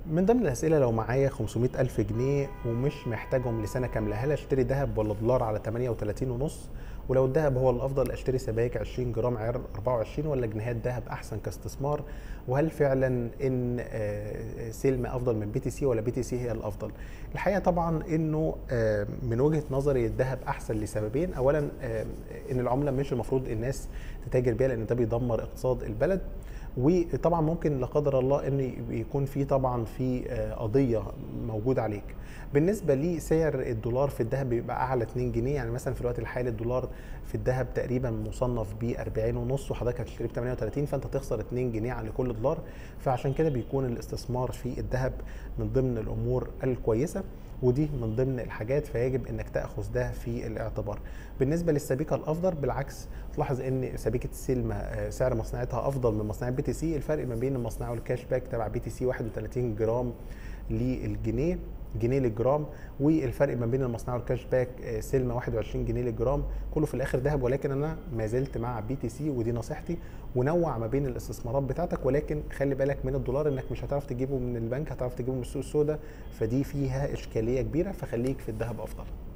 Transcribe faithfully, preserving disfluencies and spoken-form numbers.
من ضمن الأسئلة لو معايا خمسمية ألف جنيه ومش محتاجهم لسنة كاملة، هل اشتري ذهب ولا دولار على تمانية وتلاتين ونص؟ ولو الذهب هو الأفضل اشتري سبائك عشرين جرام عيار أربعة وعشرين ولا جنيهات ذهب أحسن كاستثمار؟ وهل فعلا إن آه، سلم أفضل من بي تي سي ولا بي تي سي هي الأفضل؟ الحقيقة طبعا إنه آه، من وجهة نظري الذهب أحسن لسببين. أولا آه، إن العملة مش المفروض الناس تتاجر بيها لأن ده بيدمر اقتصاد البلد، وطبعا ممكن لا قدر الله ان يكون في طبعا في قضيه موجوده عليك. بالنسبه لسعر الدولار في الذهب بيبقى اعلى اتنين جنيه، يعني مثلا في الوقت الحالي الدولار في الذهب تقريبا مصنف ب أربعين ونص وحضرتك هتشتري ب تمانية وتلاتين، فانت تخسر اتنين جنيه على كل دولار. فعشان كده بيكون الاستثمار في الذهب من ضمن الامور الكويسه، ودي من ضمن الحاجات فيجب انك تاخذ ده في الاعتبار. بالنسبه للسبيكه الافضل بالعكس، تلاحظ ان سبيكه السلمه سعر مصنعتها افضل من مصنع بي تي سي. الفرق ما بين المصنع والكاش باك تبع بي تي سي واحد وتلاتين جرام للجنيه، جنيه للجرام، والفرق ما بين المصنع والكاش باك سلمه واحد وعشرين جنيه للجرام. كله في الاخر ذهب، ولكن انا ما زلت مع بي تي سي ودي نصيحتي. ونوع ما بين الاستثمارات بتاعتك، ولكن خلي بالك من الدولار انك مش هتعرف تجيبه من البنك، هتعرف تجيبه من السوق السوداء، فدي فيها اشكاليه كبيره، فخليك في الذهب افضل.